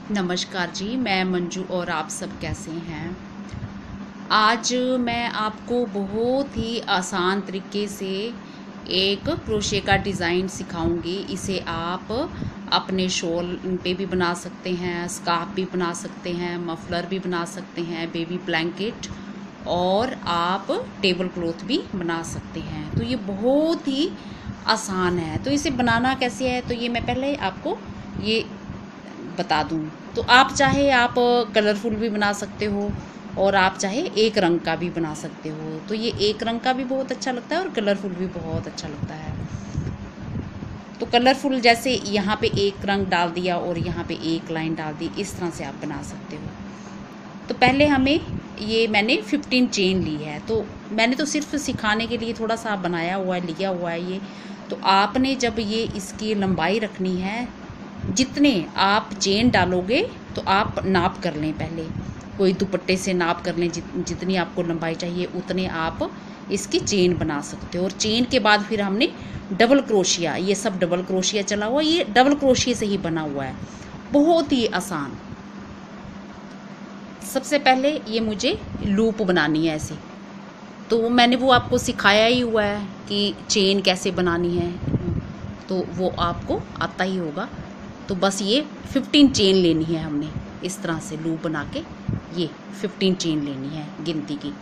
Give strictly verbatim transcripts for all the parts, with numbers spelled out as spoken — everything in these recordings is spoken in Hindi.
नमस्कार जी, मैं मंजू और आप सब कैसे हैं। आज मैं आपको बहुत ही आसान तरीके से एक क्रोशे का डिज़ाइन सिखाऊंगी। इसे आप अपने शॉल पे भी बना सकते हैं, स्कार्फ भी बना सकते हैं, मफलर भी बना सकते हैं, बेबी ब्लैंकेट और आप टेबल क्लॉथ भी बना सकते हैं। तो ये बहुत ही आसान है। तो इसे बनाना कैसे है, तो ये मैं पहले आपको ये बता दूं। तो आप चाहे आप कलरफुल भी बना सकते हो और आप चाहे एक रंग का भी बना सकते हो। तो ये एक रंग का भी बहुत अच्छा लगता है और कलरफुल भी बहुत अच्छा लगता है। तो कलरफुल जैसे यहाँ पे एक रंग डाल दिया और यहाँ पे एक लाइन डाल दी, इस तरह से आप बना सकते हो। तो पहले हमें ये मैंने फिफ्टीन चेन ली है। तो मैंने तो सिर्फ सिखाने के लिए थोड़ा सा बनाया हुआ है, लिया हुआ है ये। तो आपने जब ये इसकी लंबाई रखनी है, जितने आप चेन डालोगे तो आप नाप कर लें। पहले कोई दुपट्टे से नाप कर लें, जित, जितनी आपको लंबाई चाहिए उतने आप इसकी चेन बना सकते हो। और चेन के बाद फिर हमने डबल क्रोशिया, ये सब डबल क्रोशिया चला हुआ, ये डबल क्रोशिया से ही बना हुआ है, बहुत ही आसान। सबसे पहले ये मुझे लूप बनानी है ऐसे। तो मैंने वो आपको सिखाया ही हुआ है कि चेन कैसे बनानी है, तो वो आपको आता ही होगा। तो बस ये फिफ्टीन चेन लेनी है हमने, इस तरह से लूप बना के ये फिफ्टीन चेन लेनी है गिनती की।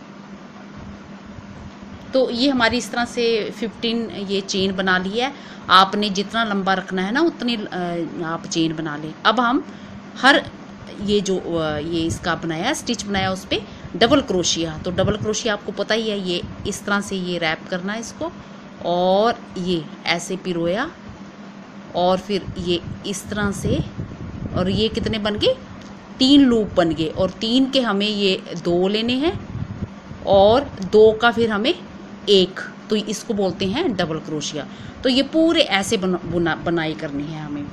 तो ये हमारी इस तरह से फिफ्टीन ये चेन बना ली है। आपने जितना लंबा रखना है ना उतनी आप चेन बना लें। अब हम हर ये जो ये इसका बनाया स्टिच बनाया उस पर डबल क्रोशिया। तो डबल क्रोशिया आपको पता ही है, ये इस तरह से ये रैप करना है इसको, और ये ऐसे पिरोया और फिर ये इस तरह से, और ये कितने बन गए, तीन लूप बन गए। और तीन के हमें ये दो लेने हैं और दो का फिर हमें एक, तो इसको बोलते हैं डबल क्रोशिया। तो ये पूरे ऐसे बना, बुना बनाई करनी है हमें।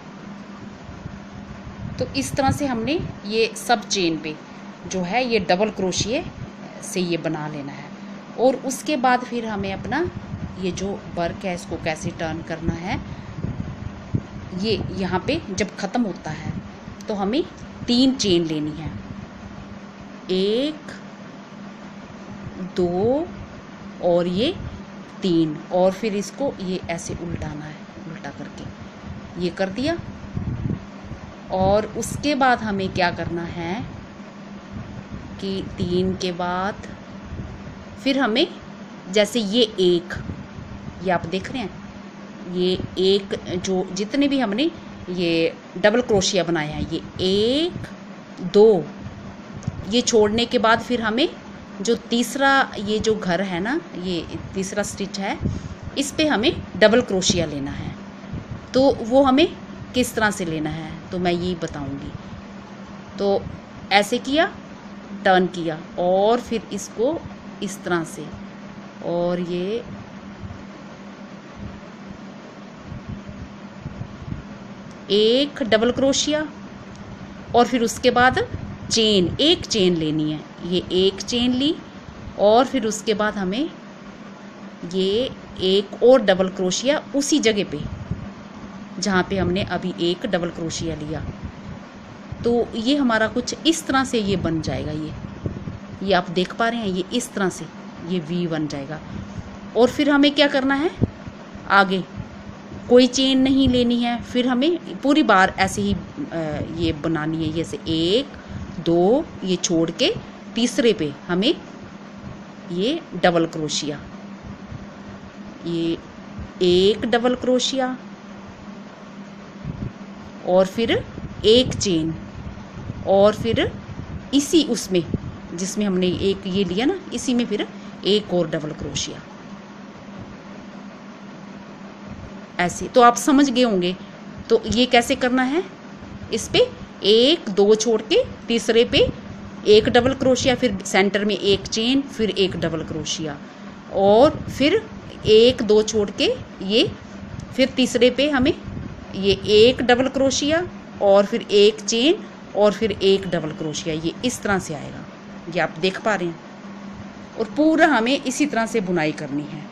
तो इस तरह से हमने ये सब चेन पे जो है ये डबल क्रोशिये से ये बना लेना है। और उसके बाद फिर हमें अपना ये जो वर्क है इसको कैसे टर्न करना है, ये यहाँ पे जब ख़त्म होता है तो हमें तीन चेन लेनी है, एक दो और ये तीन, और फिर इसको ये ऐसे उल्टाना है, उल्टा करके ये कर दिया। और उसके बाद हमें क्या करना है कि तीन के बाद फिर हमें जैसे ये एक, ये आप देख रहे हैं, ये एक जो जितने भी हमने ये डबल क्रोशिया बनाया है, ये एक दो, ये छोड़ने के बाद फिर हमें जो तीसरा ये जो घर है ना, ये तीसरा स्टिच है, इस पे हमें डबल क्रोशिया लेना है। तो वो हमें किस तरह से लेना है तो मैं यही बताऊंगी। तो ऐसे किया, टर्न किया और फिर इसको इस तरह से, और ये एक डबल क्रोशिया और फिर उसके बाद चेन, एक चेन लेनी है, ये एक चेन ली और फिर उसके बाद हमें ये एक और डबल क्रोशिया उसी जगह पे जहाँ पे हमने अभी एक डबल क्रोशिया लिया। तो ये हमारा कुछ इस तरह से ये बन जाएगा। ये ये आप देख पा रहे हैं, ये इस तरह से ये वी बन जाएगा। और फिर हमें क्या करना है, आगे कोई चेन नहीं लेनी है, फिर हमें पूरी बार ऐसे ही ये बनानी है। जैसे एक दो, ये छोड़ के तीसरे पे हमें ये डबल क्रोशिया, ये एक डबल क्रोशिया और फिर एक चेन, और फिर इसी उसमें जिसमें हमने एक ये लिया ना, इसी में फिर एक और डबल क्रोशिया ऐसे। तो आप समझ गए होंगे। तो ये कैसे करना है, इस पे एक दो छोड़ के तीसरे पे एक डबल क्रोशिया, फिर सेंटर में एक चेन, फिर एक डबल क्रोशिया, और फिर एक दो छोड़ के ये फिर तीसरे पे हमें ये एक डबल क्रोशिया और फिर एक चेन और फिर एक डबल क्रोशिया, ये इस तरह से आएगा। ये आप देख पा रहे हैं। और पूरा हमें इसी तरह से बुनाई करनी है।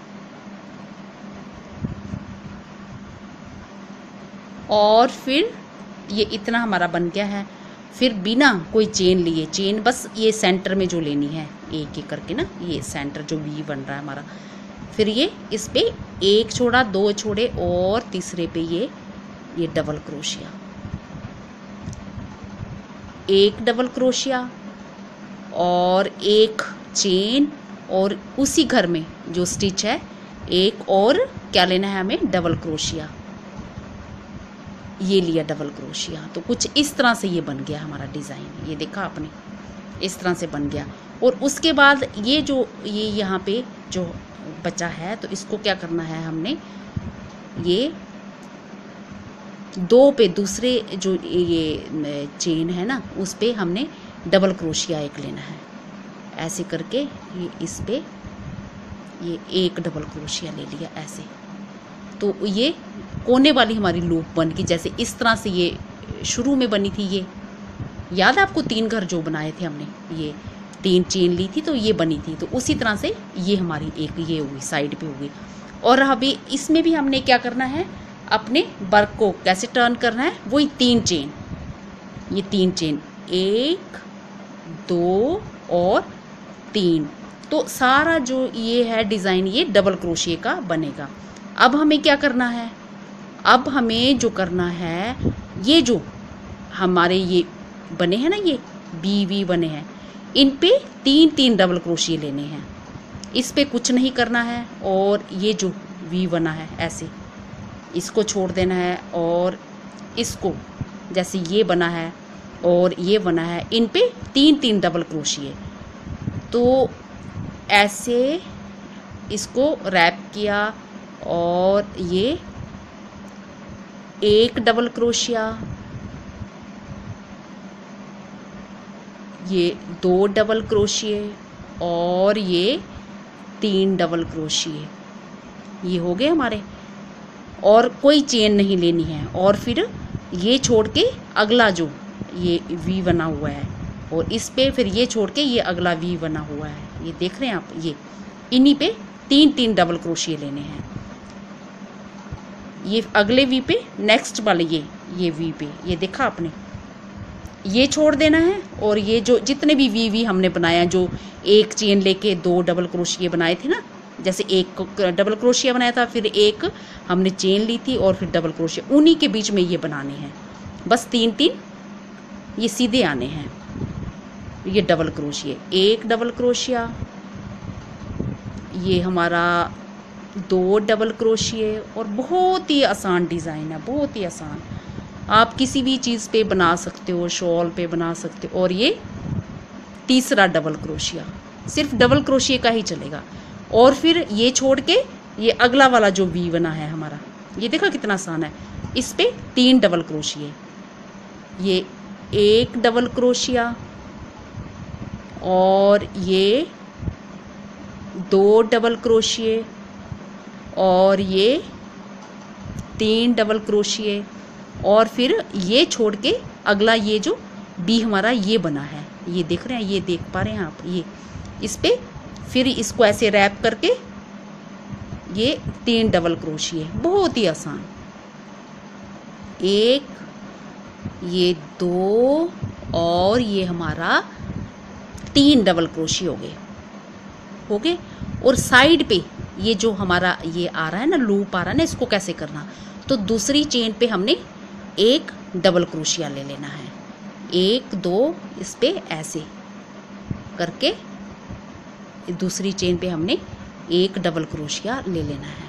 और फिर ये इतना हमारा बन गया है। फिर बिना कोई चेन लिए, चेन बस ये सेंटर में जो लेनी है एक एक करके ना, ये सेंटर जो वी बन रहा है हमारा, फिर ये इस पे एक छोड़ा, दो छोड़े और तीसरे पे ये ये डबल क्रोशिया, एक डबल क्रोशिया और एक चेन, और उसी घर में जो स्टिच है एक और क्या लेना है हमें, डबल क्रोशिया, ये लिया डबल क्रोशिया। तो कुछ इस तरह से ये बन गया हमारा डिज़ाइन, ये देखा आपने, इस तरह से बन गया। और उसके बाद ये जो ये यहाँ पे जो बचा है, तो इसको क्या करना है हमने, ये दो पे दूसरे जो ये चेन है ना, उस पे हमने डबल क्रोशिया एक लेना है, ऐसे करके ये इस पे ये एक डबल क्रोशिया ले लिया ऐसे। तो ये कोने वाली हमारी लूप बन गई, जैसे इस तरह से ये शुरू में बनी थी। ये याद है आपको तीन घर जो बनाए थे हमने, ये तीन चेन ली थी तो ये बनी थी, तो उसी तरह से ये हमारी एक ये हुई साइड पे हुई। और अभी इसमें भी हमने क्या करना है, अपने वर्क को कैसे टर्न करना है, वही तीन चेन, ये तीन चेन, एक दो और तीन। तो सारा जो ये है डिज़ाइन ये डबल क्रोशिए का बनेगा। अब हमें क्या करना है, अब हमें जो करना है, ये जो हमारे ये बने हैं ना, ये बी वी बने हैं, इन पे तीन तीन डबल क्रोशिए लेने हैं, इस पे कुछ नहीं करना है। और ये जो वी बना है ऐसे, इसको छोड़ देना है, और इसको जैसे ये बना है और ये बना है, इन पे तीन तीन डबल क्रोशिए। तो ऐसे इसको रैप किया, और ये एक डबल क्रोशिया, ये दो डबल क्रोशिए और ये तीन डबल क्रोशिए, ये हो गए हमारे। और कोई चेन नहीं लेनी है, और फिर ये छोड़ के अगला जो ये वी बना हुआ है, और इस पे फिर ये छोड़ के ये अगला वी बना हुआ है, ये देख रहे हैं आप, ये इन्हीं पे तीन तीन डबल क्रोशिए लेने हैं। ये अगले वी पे नेक्स्ट वाले ये ये वी पे, ये देखा आपने, ये छोड़ देना है। और ये जो जितने भी वी वी हमने बनाया, जो एक चेन लेके दो डबल क्रोशिए बनाए थे ना, जैसे एक डबल क्रोशिया बनाया था, फिर एक हमने चेन ली थी और फिर डबल क्रोशिया, उन्हीं के बीच में ये बनाने हैं, बस तीन तीन ये सीधे आने हैं। ये डबल क्रोशिए, एक डबल क्रोशिया, ये हमारा दो डबल क्रोशिए, और बहुत ही आसान डिज़ाइन है, बहुत ही आसान। आप किसी भी चीज़ पे बना सकते हो, शॉल पे बना सकते हो। और ये तीसरा डबल क्रोशिया, सिर्फ डबल क्रोशिए का ही चलेगा। और फिर ये छोड़ के ये अगला वाला जो वी बना है हमारा, ये देखा कितना आसान है, इस पे तीन डबल क्रोशिए, ये एक डबल क्रोशिया, और ये दो डबल क्रोशिए, और ये तीन डबल क्रोशिए, और फिर ये छोड़ के अगला ये जो बी हमारा ये बना है, ये देख रहे हैं, ये देख पा रहे हैं आप, ये इस पे फिर इसको ऐसे रैप करके ये तीन डबल क्रोशिए, बहुत ही आसान। एक, ये दो, और ये हमारा तीन डबल क्रोशिए हो गए हो गए और साइड पे ये जो हमारा ये आ रहा है ना, लूप आ रहा है ना, इसको कैसे करना, तो दूसरी चेन पे हमने एक डबल क्रोशिया ले लेना है, एक दो, इस पे ऐसे करके दूसरी चेन पे हमने एक डबल क्रोशिया ले लेना है।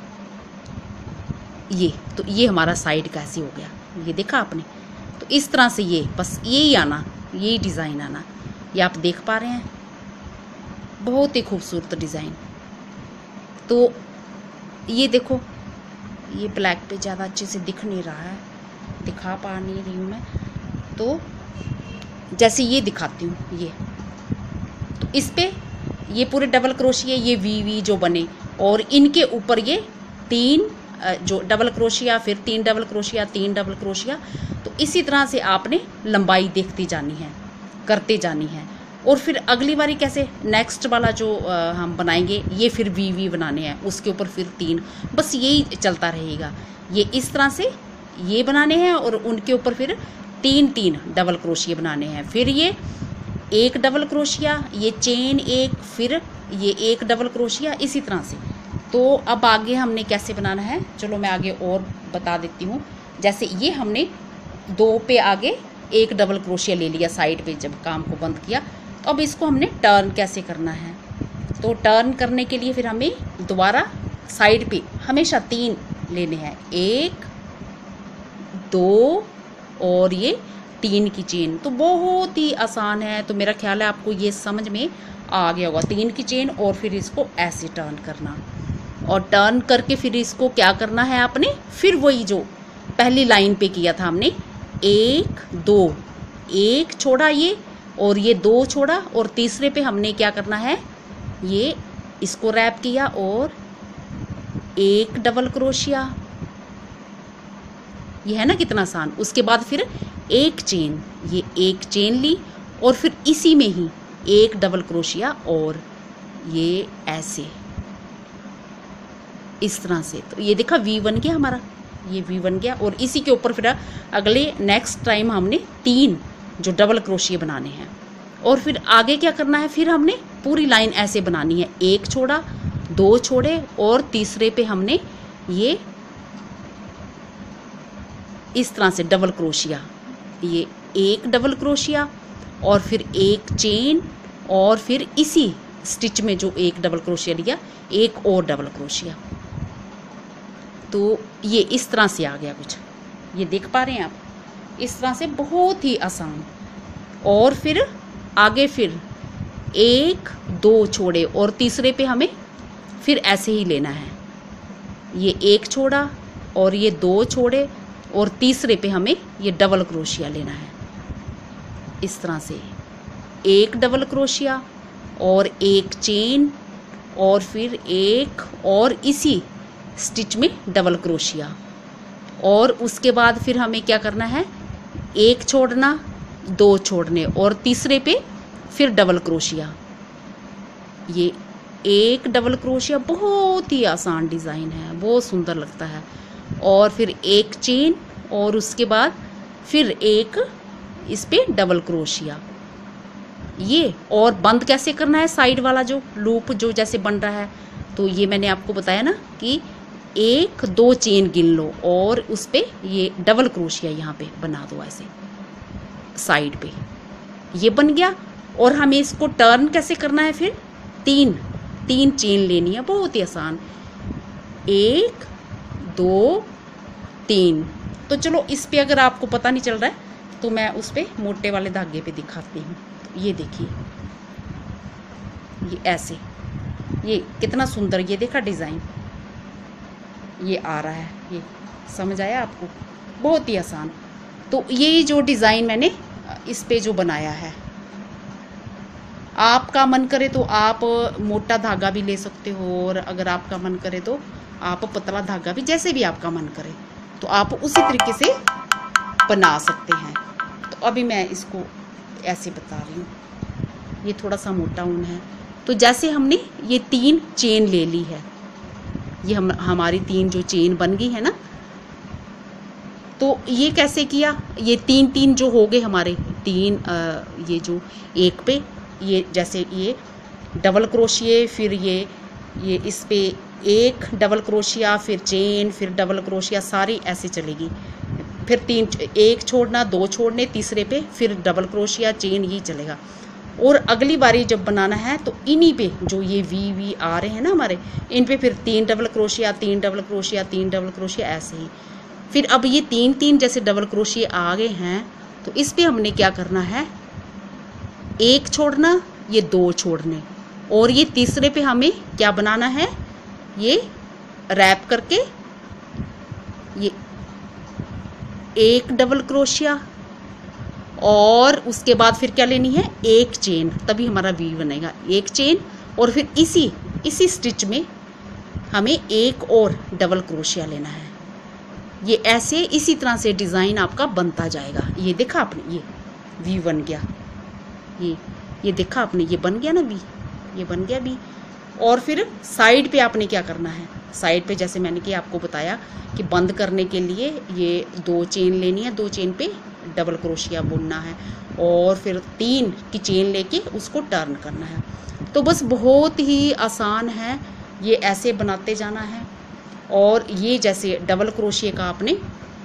ये तो ये हमारा साइड का ऐसे हो गया, ये देखा आपने। तो इस तरह से ये बस यही आना, यही डिज़ाइन आना, ये आप देख पा रहे हैं, बहुत ही खूबसूरत डिज़ाइन। तो ये देखो, ये ब्लैक पे ज़्यादा अच्छे से दिख नहीं रहा है, दिखा पा नहीं रही हूँ मैं, तो जैसे ये दिखाती हूँ, ये तो इस पे ये पूरे डबल क्रोशिया, ये वी वी जो बने, और इनके ऊपर ये तीन जो डबल क्रोशिया, फिर तीन डबल क्रोशिया, तीन डबल क्रोशिया। तो इसी तरह से आपने लंबाई देखती जानी है, करते जानी है। और फिर अगली बारी कैसे नेक्स्ट वाला जो आ, हम बनाएंगे, ये फिर वी वी बनाने हैं, उसके ऊपर फिर तीन, बस यही चलता रहेगा। ये इस तरह से ये बनाने हैं और उनके ऊपर फिर तीन तीन डबल क्रोशिया बनाने हैं। फिर ये एक डबल क्रोशिया, ये चेन एक, फिर ये एक डबल क्रोशिया, इसी तरह से। तो अब आगे हमने कैसे बनाना है, चलो मैं आगे और बता देती हूँ। जैसे ये हमने दो पे आगे एक डबल क्रोशिया ले लिया साइड पे जब काम को बंद किया, तो अब इसको हमने टर्न कैसे करना है। तो टर्न करने के लिए फिर हमें दोबारा साइड पे हमेशा तीन लेने हैं, एक दो और ये तीन की चेन। तो बहुत ही आसान है, तो मेरा ख्याल है आपको ये समझ में आ गया होगा। तीन की चेन और फिर इसको ऐसे टर्न करना, और टर्न करके फिर इसको क्या करना है आपने, फिर वही जो पहली लाइन पे किया था हमने, एक दो, एक छोड़ा ये और ये दो छोड़ा, और तीसरे पे हमने क्या करना है, ये इसको रैप किया और एक डबल क्रोशिया। ये है ना कितना आसान। उसके बाद फिर एक चेन, ये एक चेन ली और फिर इसी में ही एक डबल क्रोशिया और ये ऐसे इस तरह से। तो ये देखा वी बन गया हमारा, ये वी बन गया। और इसी के ऊपर फिर अगले नेक्स्ट टाइम हमने तीन जो डबल क्रोशिया बनाने हैं। और फिर आगे क्या करना है, फिर हमने पूरी लाइन ऐसे बनानी है, एक छोड़ा, दो छोड़े और तीसरे पे हमने ये इस तरह से डबल क्रोशिया, ये एक डबल क्रोशिया और फिर एक चेन और फिर इसी स्टिच में जो एक डबल क्रोशिया लिया एक और डबल क्रोशिया। तो ये इस तरह से आ गया कुछ, ये देख पा रहे हैं आप, इस तरह से बहुत ही आसान। और फिर आगे फिर एक दो छोड़े और तीसरे पे हमें फिर ऐसे ही लेना है, ये एक छोड़ा और ये दो छोड़े और तीसरे पे हमें ये डबल क्रोशिया लेना है। इस तरह से एक डबल क्रोशिया और एक चेन और फिर एक और इसी स्टिच में डबल क्रोशिया। और उसके बाद फिर हमें क्या करना है, एक छोड़ना, दो छोड़ने और तीसरे पे फिर डबल क्रोशिया। ये एक डबल क्रोशिया, बहुत ही आसान डिज़ाइन है, बहुत सुंदर लगता है। और फिर एक चेन और उसके बाद फिर एक इस पे डबल क्रोशिया। ये और बंद कैसे करना है, साइड वाला जो लूप जो जैसे बन रहा है, तो ये मैंने आपको बताया ना कि एक दो चेन गिन लो और उस पे ये डबल क्रोशिया यहाँ पे बना दो ऐसे साइड पे, ये बन गया। और हमें इसको टर्न कैसे करना है, फिर तीन तीन चेन लेनी है, बहुत ही आसान, एक दो तीन। तो चलो इस पे अगर आपको पता नहीं चल रहा है तो मैं उस पे मोटे वाले धागे पे दिखाती हूँ। ये देखिए, ये ऐसे, ये कितना सुंदर, ये देखा डिज़ाइन ये आ रहा है, ये समझ आया आपको, बहुत ही आसान। तो ये जो डिज़ाइन मैंने इस पे जो बनाया है, आपका मन करे तो आप मोटा धागा भी ले सकते हो, और अगर आपका मन करे तो आप पतला धागा भी, जैसे भी आपका मन करे तो आप उसी तरीके से बना सकते हैं। तो अभी मैं इसको ऐसे बता रही हूँ, ये थोड़ा सा मोटा ऊन है। तो जैसे हमने ये तीन चेन ले ली है, ये हम हमारी तीन जो चेन बन गई है ना, तो ये कैसे किया, ये तीन तीन जो हो गए हमारे तीन, आ, ये जो एक पे ये जैसे ये डबल क्रोशिये, फिर ये ये इस पे एक डबल क्रोशिया, फिर चेन, फिर डबल क्रोशिया, सारी ऐसे चलेगी। फिर तीन, एक छोड़ना, दो छोड़ने, तीसरे पे फिर डबल क्रोशिया, चेन, ये चलेगा। और अगली बारी जब बनाना है तो इन्हीं पे जो ये वी वी आ रहे हैं ना हमारे, इन पे फिर तीन डबल क्रोशिया, तीन डबल क्रोशिया, तीन डबल क्रोशिया, ऐसे ही। फिर अब ये तीन तीन जैसे डबल क्रोशिया आ गए हैं, तो इस पे हमने क्या करना है, एक छोड़ना, ये दो छोड़ने, और ये तीसरे पे हमें क्या बनाना है, ये रैप करके ये एक डबल क्रोशिया, और उसके बाद फिर क्या लेनी है, एक चेन, तभी हमारा वी बनेगा। एक चेन और फिर इसी इसी स्टिच में हमें एक और डबल क्रोशिया लेना है। ये ऐसे इसी तरह से डिज़ाइन आपका बनता जाएगा। ये देखा आपने, ये वी बन गया, ये ये देखा आपने, ये बन गया ना वी, ये बन गया वी। और फिर साइड पे आपने क्या करना है, साइड पे जैसे मैंने कि आपको बताया कि बंद करने के लिए ये दो चेन लेनी है, दो चेन पे डबल क्रोशिया बुनना है और फिर तीन की चेन लेके उसको टर्न करना है। तो बस बहुत ही आसान है, ये ऐसे बनाते जाना है। और ये जैसे डबल क्रोशिया का आपने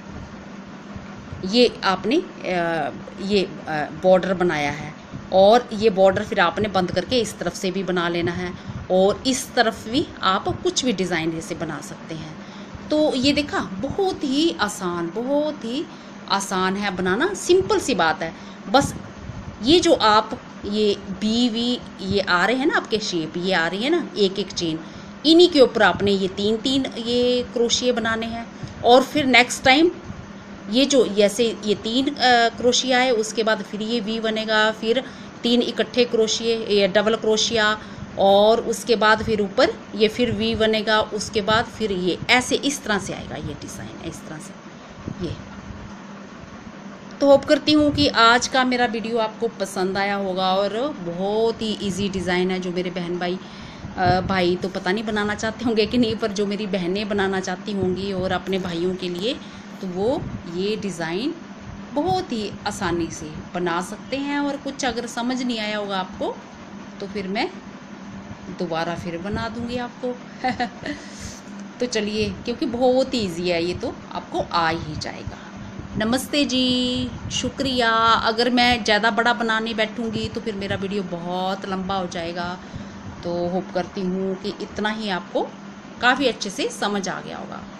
ये आपने ये बॉर्डर बनाया है और ये बॉर्डर फिर आपने बंद करके इस तरफ से भी बना लेना है और इस तरफ भी आप कुछ भी डिज़ाइन जैसे बना सकते हैं। तो ये देखा, बहुत ही आसान, बहुत ही आसान है बनाना, सिंपल सी बात है। बस ये जो आप ये बी वी ये आ रहे हैं ना, आपके शेप ये आ रही है ना, एक एक चेन, इन्हीं के ऊपर आपने ये तीन तीन ये क्रोशिया बनाने हैं। और फिर नेक्स्ट टाइम ये जो जैसे ये तीन क्रोशिया है, उसके बाद फिर ये वी बनेगा, फिर तीन इकट्ठे क्रोशिये, ये डबल क्रोशिया, और उसके बाद फिर ऊपर ये फिर वी बनेगा, उसके बाद फिर ये ऐसे इस तरह से आएगा ये डिज़ाइन, इस तरह से ये। तो होप करती हूँ कि आज का मेरा वीडियो आपको पसंद आया होगा और बहुत ही इजी डिज़ाइन है, जो मेरे बहन भाई भाई तो पता नहीं बनाना चाहते होंगे कि नहीं, पर जो मेरी बहनें बनाना चाहती होंगी और अपने भाइयों के लिए, तो वो ये डिज़ाइन बहुत ही आसानी से बना सकते हैं। और कुछ अगर समझ नहीं आया होगा आपको तो फिर मैं दोबारा फिर बना दूंगी आपको। तो चलिए, क्योंकि बहुत ही ईजी है ये, तो आपको आ ही जाएगा। नमस्ते जी, शुक्रिया। अगर मैं ज़्यादा बड़ा बनाने बैठूंगी तो फिर मेरा वीडियो बहुत लंबा हो जाएगा। तो होप करती हूँ कि इतना ही आपको काफ़ी अच्छे से समझ आ गया होगा।